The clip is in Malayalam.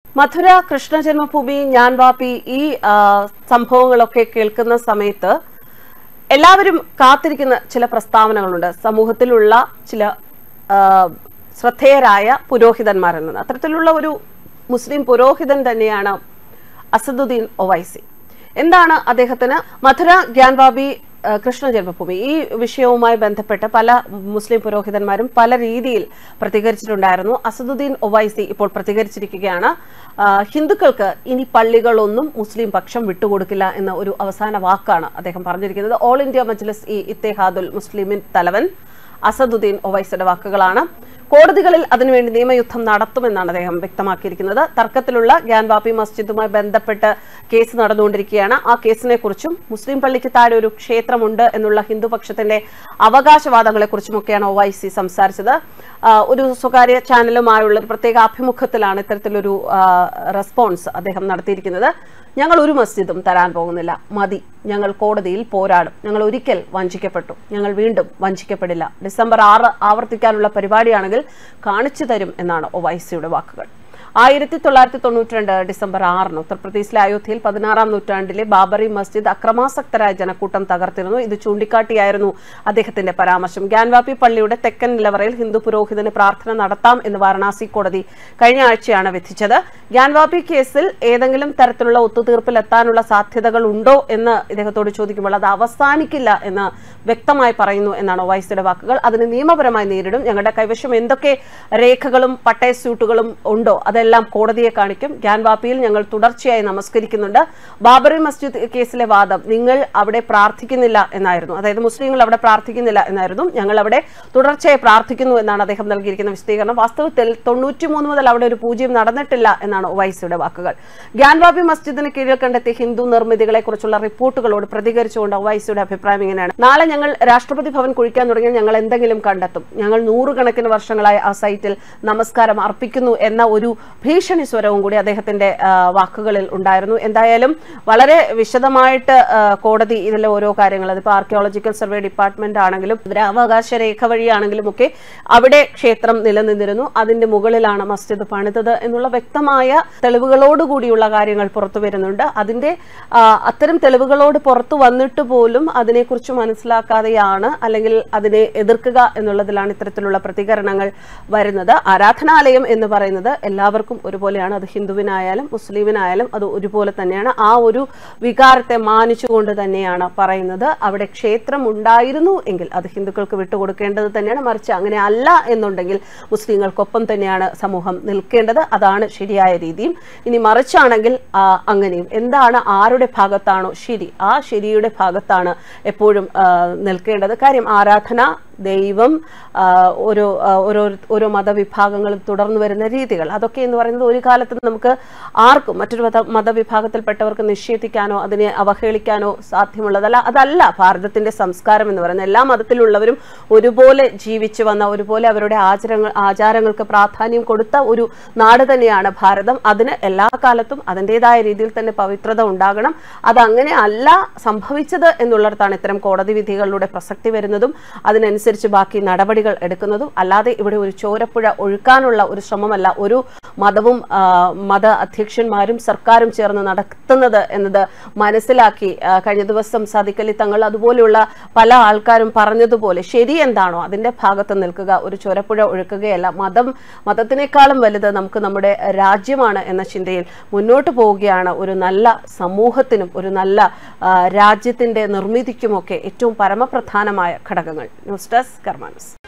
മധുര കൃഷ്ണ ജന്മഭൂമി ജ്ഞാൻവാപി ഈ സംഭവങ്ങളൊക്കെ കേൾക്കുന്ന സമയത്ത് എല്ലാവരും കാത്തിരിക്കുന്ന ചില പ്രസ്താവനകളുണ്ട്. സമൂഹത്തിലുള്ള ചില ശ്രദ്ധേയരായ പുരോഹിതന്മാരിൽ നിന്ന്. അത്തരത്തിലുള്ള ഒരു മുസ്ലിം പുരോഹിതൻ തന്നെയാണ് അസദുദ്ദീൻ ഒവൈസി. എന്താണ് അദ്ദേഹത്തിന് മധുര ജ്ഞാൻവാപി കൃഷ്ണ ജന്മഭൂമി ഈ വിഷയവുമായി ബന്ധപ്പെട്ട് പല മുസ്ലിം പുരോഹിതന്മാരും പല രീതിയിൽ പ്രതികരിച്ചിട്ടുണ്ടായിരുന്നു. അസദുദ്ദീൻ ഒവൈസി ഇപ്പോൾ പ്രതികരിച്ചിരിക്കുകയാണ്. ഹിന്ദുക്കൾക്ക് ഇനി പള്ളികളൊന്നും മുസ്ലിം പക്ഷം വിട്ടുകൊടുക്കില്ല എന്ന ഒരു അവസാന വാക്കാണ് അദ്ദേഹം പറഞ്ഞിരിക്കുന്നത്. ഓൾ ഇന്ത്യ മജ്ലിസ് ഇത്തിഹാദുൽ മുസ്ലിമിൻ തലവൻ അസദുദ്ദീൻ ഒവൈസിയുടെ വാക്കുകളാണ്. കോടതികളിൽ അതിനുവേണ്ടി നിയമയുദ്ധം നടത്തുമെന്നാണ് അദ്ദേഹം വ്യക്തമാക്കിയിരിക്കുന്നത്. തർക്കത്തിലുള്ള ജ്ഞാൻവാപി മസ്ജിദുമായി ബന്ധപ്പെട്ട് കേസ് നടന്നുകൊണ്ടിരിക്കുകയാണ്. ആ കേസിനെ കുറിച്ചും മുസ്ലിം പള്ളിക്ക് താഴെ ഒരു ക്ഷേത്രമുണ്ട് എന്നുള്ള ഹിന്ദുപക്ഷത്തിന്റെ അവകാശവാദങ്ങളെ കുറിച്ചുമൊക്കെയാണ് ഒവൈസി സംസാരിച്ചത്. ഒരു സ്വകാര്യ ചാനലുമായുള്ള ഒരു പ്രത്യേക അഭിമുഖത്തിലാണ് ഇത്തരത്തിലൊരു റെസ്പോൺസ് അദ്ദേഹം നടത്തിയിരിക്കുന്നത്. ഞങ്ങൾ ഒരു മസ്ജിദും തരാൻ പോകുന്നില്ല, മതി, ഞങ്ങൾ കോടതിയിൽ പോരാടും, ഞങ്ങൾ ഒരിക്കൽ വഞ്ചിക്കപ്പെട്ടു, ഞങ്ങൾ വീണ്ടും വഞ്ചിക്കപ്പെടില്ല, ഡിസംബർ 6 ആവർത്തിക്കാനുള്ള പരിപാടിയാണെങ്കിൽ കാണിച്ചു തരും എന്നാണ് ഒവൈസിയുടെ വാക്കുകൾ. 1992 ഡിസംബർ 6 ഉത്തർപ്രദേശിലെ അയോധ്യയിൽ 16-ാം നൂറ്റാണ്ടിലെ ബാബറി മസ്ജിദ് അക്രമാസക്തരായ ജനക്കൂട്ടം തകർത്തിരുന്നു. ഇത് ചൂണ്ടിക്കാട്ടിയായിരുന്നു അദ്ദേഹത്തിന്റെ പരാമർശം. ജ്ഞാൻവാപി പള്ളിയുടെ തെക്കൻ നിലവറയിൽ ഹിന്ദു പുരോഹിതന് പ്രാർത്ഥന നടത്താം എന്ന് വാരണാസി കോടതി കഴിഞ്ഞ ആഴ്ചയാണ് വിധിച്ചത്. ജ്ഞാൻവാപി കേസിൽ ഏതെങ്കിലും തരത്തിലുള്ള ഒത്തുതീർപ്പിലെത്താനുള്ള സാധ്യതകൾ ഉണ്ടോ എന്ന് ഇദ്ദേഹത്തോട് ചോദിക്കുമ്പോൾ അത് അവസാനിക്കില്ല എന്ന് വ്യക്തമായി പറയുന്നു എന്നാണ് ഒവൈസിയുടെ വാക്കുകൾ. അതിന് നിയമപരമായി നേരിടും. ഞങ്ങളുടെ കൈവശം എന്തൊക്കെ രേഖകളും പട്ടയ സ്യൂട്ടുകളും ഉണ്ടോ അതെല്ലാം കോടതിയെ കാണിക്കും. ജ്ഞാൻവാപിയിൽ ഞങ്ങൾ തുടർച്ചയായി നമസ്കരിക്കുന്നുണ്ട്. ബാബറി മസ്ജിദ് കേസിലെ വാദം നിങ്ങൾ അവിടെ പ്രാർത്ഥിക്കുന്നില്ല എന്നായിരുന്നു, അതായത് മുസ്ലിങ്ങൾ അവിടെ പ്രാർത്ഥിക്കുന്നില്ല എന്നായിരുന്നു. ഞങ്ങൾ അവിടെ തുടർച്ചയായി പ്രാർത്ഥിക്കുന്നു എന്നാണ് അദ്ദേഹം നൽകിയിരിക്കുന്ന വിശദീകരണം. വാസ്തവത്തിൽ 93 മുതൽ അവിടെ ഒരു പൂജ്യം നടന്നിട്ടില്ല എന്നാണ് ഒവൈസിയുടെ വാക്കുകൾ. ജ്ഞാൻവാപി മസ്ജിദിന് കീഴിൽ കണ്ടെത്തിയ ഹിന്ദു നിർമ്മിതികളെ കുറിച്ചുള്ള റിപ്പോർട്ടുകളോട് പ്രതികരിച്ചുകൊണ്ട് ഒവൈസിയുടെ അഭിപ്രായം ഇങ്ങനെയാണ്: നാളെ ഞങ്ങൾ രാഷ്ട്രപതി ഭവൻ കുഴിക്കാൻ തുടങ്ങിയാൽ ഞങ്ങൾ എന്തെങ്കിലും കണ്ടെത്തും. ഞങ്ങൾ 100 കണക്കിന് വർഷങ്ങളായി ആ സൈറ്റിൽ നമസ്കാരം അർപ്പിക്കുന്നു എന്ന ഒരു ഭീഷണി സ്വരവും കൂടി അദ്ദേഹത്തിന്റെ വാക്കുകളിൽ ഉണ്ടായിരുന്നു. എന്തായാലും വളരെ വിശദമായിട്ട് കോടതി ഇതിലെ ഓരോ കാര്യങ്ങൾ, അതിപ്പോൾ ആർക്കിയോളജിക്കൽ സർവേ ഡിപ്പാർട്ട്മെന്റ് ആണെങ്കിലും അവകാശ രേഖ വഴിയാണെങ്കിലും ഒക്കെ അവിടെ ക്ഷേത്രം നിലനിന്നിരുന്നു, അതിന്റെ മുകളിലാണ് മസ്ജിദ് പണിതത് എന്നുള്ള വ്യക്തമായ തെളിവുകളോടുകൂടിയുള്ള കാര്യങ്ങൾ പുറത്തു വരുന്നുണ്ട്. അതിന്റെ അത്തരം തെളിവുകളോട് പുറത്തു വന്നിട്ട് പോലും അതിനെക്കുറിച്ച് മനസ്സിലാക്കാതെയാണ് അല്ലെങ്കിൽ അതിനെ എതിർക്കുക എന്നുള്ളതിലാണ് ഇത്തരത്തിലുള്ള പ്രതികരണങ്ങൾ വരുന്നത്. ആരാധനാലയം എന്ന് പറയുന്നത് എല്ലാവർക്കും ഒരുപോലെയാണ്. അത് ഹിന്ദുവിനായാലും മുസ്ലിമിനായാലും അത് ഒരുപോലെ തന്നെയാണ്. ആ ഒരു വികാരത്തെ മാനിച്ചുകൊണ്ട് തന്നെയാണ് പറയുന്നത്. അവിടെ ക്ഷേത്രം ഉണ്ടായിരുന്നു എങ്കിൽ അത് ഹിന്ദുക്കൾക്ക് വിട്ടുകൊടുക്കേണ്ടത് തന്നെയാണ്. മറിച്ച് അങ്ങനെ അല്ല എന്നുണ്ടെങ്കിൽ മുസ്ലിങ്ങൾക്കൊപ്പം തന്നെയാണ് സമൂഹം നിൽക്കേണ്ടത്. അതാണ് ശരിയായ രീതിയും. ഇനി മറിച്ചാണെങ്കിൽ അങ്ങനെയും എന്താണ്, ആരുടെ ഭാഗത്താണോ ശരി, ആ ശരിയുടെ ഭാഗത്താണ് എപ്പോഴും നിൽക്കേണ്ടത്. കാര്യം ആരാധന, ദൈവം, ഓരോ മതവിഭാഗങ്ങളും തുടർന്നു വരുന്ന രീതികൾ, അതൊക്കെ എന്ന് പറയുന്നത് ഒരു കാലത്ത് നമുക്ക് ആർക്കും മറ്റൊരു മതവിഭാഗത്തിൽപ്പെട്ടവർക്ക് നിഷേധിക്കാനോ അതിനെ അവഹേളിക്കാനോ സാധ്യമുള്ളതല്ല. അതല്ല ഭാരതത്തിന്റെ സംസ്കാരം എന്ന് പറയുന്നത്. എല്ലാ മതത്തിലുള്ളവരും ഒരുപോലെ ജീവിച്ചു വന്ന, ഒരുപോലെ അവരുടെ ആചാരങ്ങൾക്ക് പ്രാധാന്യം കൊടുത്ത ഒരു നാട് തന്നെയാണ് ഭാരതം. അതിന് എല്ലാ കാലത്തും അതിൻ്റെതായ രീതിയിൽ തന്നെ പവിത്രത ഉണ്ടാകണം. അതങ്ങനെ അല്ല സംഭവിച്ചത് എന്നുള്ളിടത്താണ് ഇത്തരം കോടതി വിധികളിലൂടെ പ്രസക്തി വരുന്നതും അതിനനുസരിച്ച് ബാക്കി നടപടികൾ എടുക്കുന്നതും. അല്ലാതെ ഇവിടെ ഒരു ചോരപ്പുഴ ഒഴുക്കാനുള്ള ഒരു ശ്രമമല്ല ഒരു മതവും മത അധ്യക്ഷന്മാരും സർക്കാരും ചേർന്ന് നടത്തുന്നത് എന്നത് മനസ്സിലാക്കി കഴിഞ്ഞ ദിവസം സാദിഖ് അലി തങ്ങൾ അതുപോലെയുള്ള പല ആൾക്കാരും പറഞ്ഞതുപോലെ ശരി എന്താണോ അതിന്റെ ഭാഗത്ത് നിൽക്കുക, ഒരു ചോരപ്പുഴ ഒഴുക്കുകയല്ല. മതത്തിനേക്കാളും വലുത് നമുക്ക് നമ്മുടെ രാജ്യമാണ് എന്ന ചിന്തയിൽ മുന്നോട്ട് പോവുകയാണ് ഒരു നല്ല സമൂഹത്തിനും ഒരു നല്ല രാജ്യത്തിന്റെ നിർമ്മിതിക്കുമൊക്കെ ഏറ്റവും പരമപ്രധാനമായ ഘടകങ്ങൾ. News desk കർമാനസ്.